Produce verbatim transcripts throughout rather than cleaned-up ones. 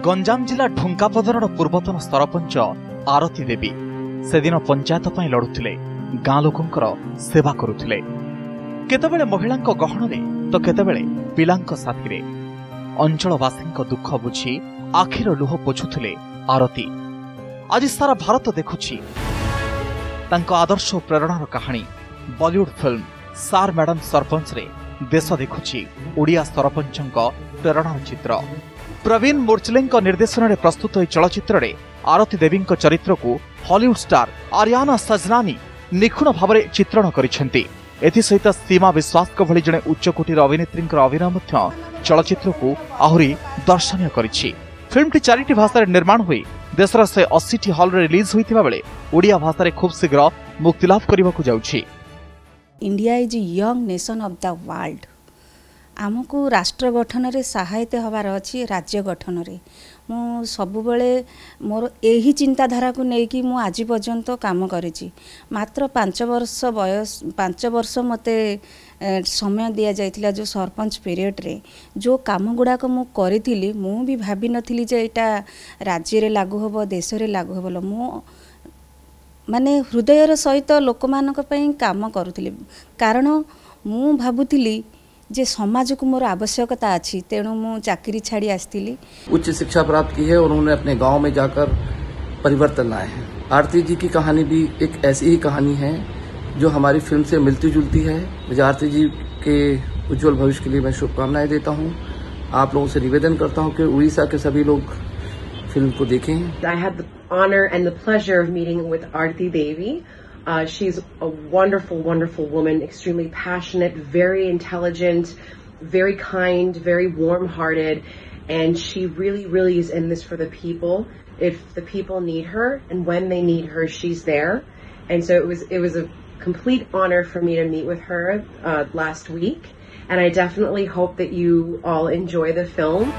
गंजाम जिला ढुंकापदर पूर्वतन सरपंच आरती देवी से दिन पंचायत पर लड़ुले गाँ लोकंकर सेवा करुले केतबेले महिला गहन तो केतबेले पिलांक साथी अंचलवासी दुख बुझी आखिर लुह पोछुले आरती। आज सारा भारत देखुछि तांको आदर्श और प्रेरणार कहानी। बॉलीवुड फिल्म सार मैडम सरपंच रे देश देखुछि ओडिया सरपंचଙ୍କ प्रेरणार चित्र। प्रवीण मोर्चलेंक निर्देशन में प्रस्तुत होई चलचित्र रे आरती देवी चरित्र को हॉलीवुड स्टार आर्याना सजनानी निखुण भाव चित्रण करिसेंती। एथि सहित सीमा विश्वास को भली जने उच्चकोटीर अभिनेत्री अभिनय मध्य चलचित्र को आहुरी दर्शनीय करिछि। फिल्मटी चारिटी भाषा निर्माण हुई देशर से अस्सी टी हॉल रे रिलीज होइतिबा बेले ओडिया भाषा खूब शीघ्र मुक्तिलाभ करबाकू जाउछि। India is young nation of the world. आमको राष्ट्र गठन रे सहायता हबार अछि राज्य गठन रे। मु सबुबले मोर एही चिंताधारा को नेकी मु आज पर्यंत काम करेछि। मात्र पांच वर्ष बयस पांच वर्ष मते समय दिया जाइथिला जो सरपंच पीरियड रे जो काम गुडा को मु करिथिली मु भी भाबी नथिली जे एटा राज्य रे लागू होबो देश रे लागू होबो। मु माने हृदयर सहित लोक मानक पई काम करूथिली कारण मु भाबुथिली जे समाज को मोर आवश्यकता अच्छी तेणु मु चाकरी छाड़ी आसती। उच्च शिक्षा प्राप्त की है और उन्होंने अपने गांव में जाकर परिवर्तन लाए हैं। आरती जी की कहानी भी एक ऐसी ही कहानी है जो हमारी फिल्म से मिलती जुलती है। मुझे आरती जी के उज्जवल भविष्य के लिए मैं शुभकामनाएं देता हूं। आप लोगों से निवेदन करता हूं कि उड़ीसा के सभी लोग फिल्म को देखें। I had the honor and the pleasure of meeting with Arti Devi. Uh, she's a wonderful, wonderful woman, extremely passionate, very intelligent, very kind, very warm-hearted, and she really, really is in this for the people. If the people need her, and when they need her, she's there. And so it was, it was a complete honor for me to meet with her uh, last week, and I definitely hope that you all enjoy the film.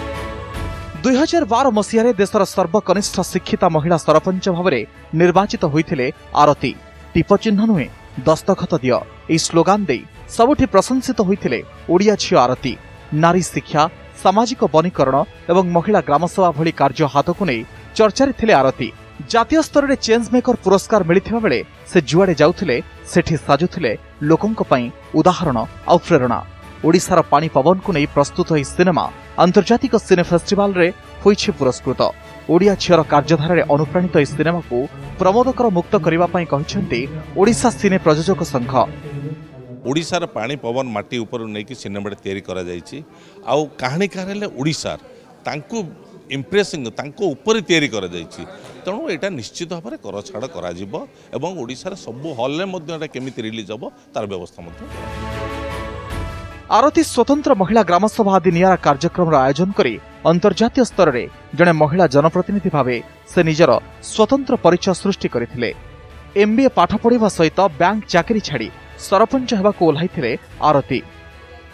दुई हजार बार मसीह देशर सर्वकनिष्ठ शिक्षिता महिला सरपंच भाव निर्वाचित होते आरती। टीप चिन्ह नुहे दस्तखत दिय यह स्लोगान दे सबुठी प्रशंसित होते ओडिया झी आरती। नारी शिक्षा सामाजिक वनीकरण और महिला ग्रामसभा भली कार्य हाथ को नहीं चर्चार थे आरती। जातीय स्तर में चेंज मेकर पुरस्कार मिलता बेले से जुआड़े जाउथिले सेठी साजुथिले लोकंक पई उदाहरण और प्रेरणा। ओडिशार पानी पवन को नहीं प्रस्तुत यह सिनेमा अंतर्जातिक सिने फेस्टिवल रे होइछि पुरस्कृत। ओडिया झीर कार्यधारा रे अनुप्राणित यह सिनेमा को प्रमोदकर मुक्त करबा पई कहिसेंती ओडिशा सिने प्रयोजक संघ। ओडिशार पानी पवन माटी ऊपर नै कि सिनेमा तैयारी करा जायछि आउ कहानी कहले ओडिशार तांको इम्प्रेसिंग तांको ऊपर तैयारी करा जायछि। तेणु एटा निश्चित भाव में कर छाड़ करा जिवो एवं ओडिशार सब हॉल रे मध्य एटा केमिति रिलीज हबो तार व्यवस्था मध्य। आरती स्वतंत्र महिला ग्रामसभा आदि नियारा कार्यक्रम आयोजन करी अंतर्जातीय स्तर में जड़े महिला जनप्रतिनिधि भावे से निजर स्वतंत्र परिचय सृष्टि करथिले। एमबीए पाठ पढ़िबा सहित बैंक चाकरी छाड़ी सरपंच हेबाकू ओह्लाइथिले आरती।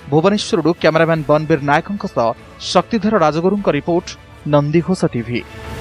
भुवनेश्वर कैमरामैन बनबीर नायकों सह शक्तिधर राजगुरुंक रिपोर्ट नंदीघोष टीवी।